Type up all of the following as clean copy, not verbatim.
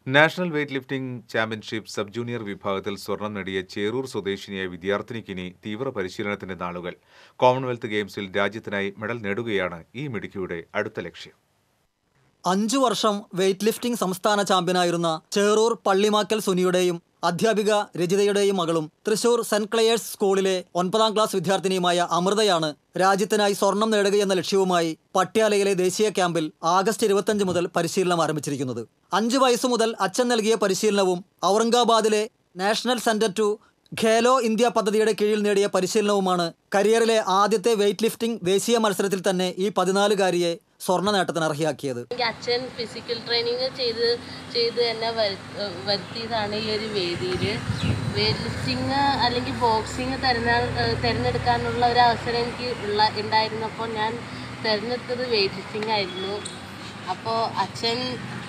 National weight lifting championship sub junior വിഭാഗത്തിൽ സ്വർണം നേടിയ ചേറൂർ സ്വദേശിനിയായ വിദ്യാർത്ഥിനിക്കിനി തീവ്ര പരിശീലനത്തിന്റെ നാളുകൾ. കോമൺവെൽത്ത് ഗെയിംസിൽ രാജ്യത്തിനായി മെഡൽ നേടുകയാണ് ഈ മിടുക്കിയുടെ അടുത്ത ലക്ഷ്യം. 5 വർഷം വെയ്റ്റ് ലിഫ്റ്റിംഗ് സംസ്ഥാന ചാമ്പ്യനായിരുന്ന ചേറൂർ പള്ളിമാക്കൽ സുനിയുടെയും അധ്യാപിക രജിതയുടെയും മകളും തൃശൂർ സെന്റ് ക്ലെയേഴ്സ് സ്കൂളിലെ 9ാം ക്ലാസ് വിദ്യാർത്ഥിനിയുമായ അമൃതയാണ് രാജ്യത്തിനായി സ്വർണം നേടുകയെന്ന ലക്ഷ്യവുമായി പട്യാലയിലെ ദേശീയ ക്യാമ്പിൽ ആഗസ്റ്റ് 25 മുതൽ പരിശീലനം ആരംഭിച്ചിരിക്കുന്നത്. 5 വയസ്സു മുതൽ അച്ഛൻ നൽകിയ പരിശീലനവും ഔറംഗാബാദിലെ national centre to Khelo India പദ്ധതിയുടെ കീഴിൽ നേടിയ പരിശീലനവുമാണ് കരിയറിലെ ആദ്യത്തെ വെയ്റ്റ് ലിഫ്റ്റിംഗ് ദേശീയ മത്സരത്തിൽ തന്നെ ഈ 14-കാരിയെ സ്വർണ്ണ നേട്ടത്തിന് അർഹയാക്കിയത്. അച്ഛൻ ഫിസിക്കൽ ട്രെയിനിങ് ചെയ്ത് എന്നെ വരുത്തിയതാണ് ഈ ഒരു വേദിയിൽ. വെയ്റ്റ് ലിഫ്റ്റിംഗ് അല്ലെങ്കിൽ ബോക്സിങ് തിരഞ്ഞെടുക്കാനുള്ള ഒരു അവസരം എനിക്ക് ഉണ്ടായിരുന്നപ്പോൾ ഞാൻ തിരഞ്ഞെടുത്തത് വെയ്റ്റ് ലിഫ്റ്റിംഗ് ആയിരുന്നു. അപ്പോൾ അച്ഛൻ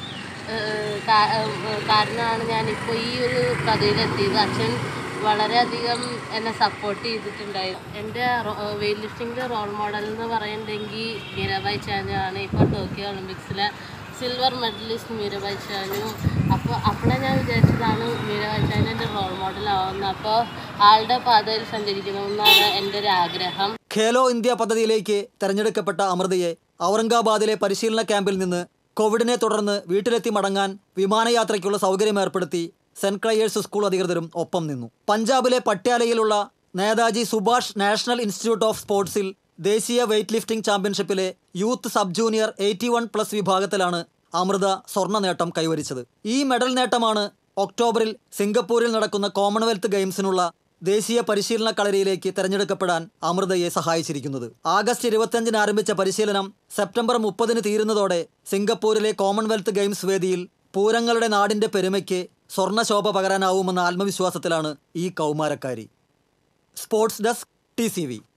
കാരണമാണ് ഞാനിപ്പോൾ ഈ ഒരു പദവിയിലെത്തിയത്. അച്ഛൻ വളരെയധികം എന്നെ സപ്പോർട്ട് ചെയ്തിട്ടുണ്ടായിരുന്നു. എൻ്റെ വെയ്റ്റ് ലിഫ്റ്റിംഗിൻ്റെ റോൾ മോഡൽ എന്ന് പറയുന്നുണ്ടെങ്കിൽ മീരാബായ് ചാനുവാണ്. ഇപ്പോൾ ടോക്കിയോ ഒളിമ്പിക്സിലെ സിൽവർ മെഡലിസ്റ്റ് മീരാബായ് ചാനു. അപ്പോഴേ ഞാൻ വിചാരിച്ചതാണ് മീരാബായ് ചാനു എൻ്റെ റോൾ മോഡലാവുന്നത്. അപ്പോൾ ആളുടെ പാതയിൽ സഞ്ചരിക്കണമെന്നാണ് എൻ്റെ ഒരു ആഗ്രഹം. ഖേലോ ഇന്ത്യ പദ്ധതിയിലേക്ക് തെരഞ്ഞെടുക്കപ്പെട്ട അമൃതയെ ഔറംഗാബാദിലെ പരിശീലന ക്യാമ്പിൽ നിന്ന് കോവിഡിനെ തുടർന്ന് വീട്ടിലെത്തി മടങ്ങാൻ വിമാനയാത്രയ്ക്കുള്ള സൗകര്യം ഏർപ്പെടുത്തി സെന്റ് ക്ലെയേഴ്സ് സ്കൂൾ അധികൃതരും ഒപ്പം നിന്നു. പഞ്ചാബിലെ പട്യാലയിലുള്ള Netaji Subhash national institute of സ്പോർട്സിൽ ദേശീയ വെയ്റ്റ് ലിഫ്റ്റിംഗ് ചാമ്പ്യൻഷിപ്പിലെ യൂത്ത് സബ് ജൂനിയർ 81+ വിഭാഗത്തിലാണ് അമൃത സ്വർണ്ണ നേട്ടം കൈവരിച്ചത്. ഈ മെഡൽ നേട്ടമാണ് ഒക്ടോബറിൽ സിംഗപ്പൂരിൽ നടക്കുന്ന കോമൺവെൽത്ത് ഗെയിംസിനുള്ള ദേശീയ പരിശീലന കളരിയിലേക്ക് തെരഞ്ഞെടുക്കപ്പെടാൻ അമൃതയെ സഹായിച്ചിരിക്കുന്നത്. ആഗസ്റ്റ് 25 ആരംഭിച്ച പരിശീലനം സെപ്റ്റംബർ 30 തീരുന്നതോടെ സിംഗപ്പൂരിലെ കോമൺവെൽത്ത് ഗെയിംസ് വേദിയിൽ പൂരങ്ങളുടെ നാടിന്റെ പെരുമയ്ക്ക് സ്വർണ്ണശോഭ പകരാനാവുമെന്ന ആത്മവിശ്വാസത്തിലാണ് ഈ കൗമാരക്കാരി. Sports desk TCV.